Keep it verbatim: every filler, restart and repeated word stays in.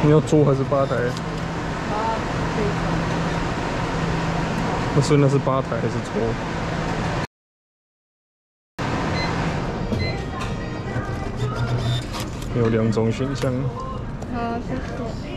你要桌还是吧台？不是，那是吧台还是桌？有两种选项。 好，谢谢。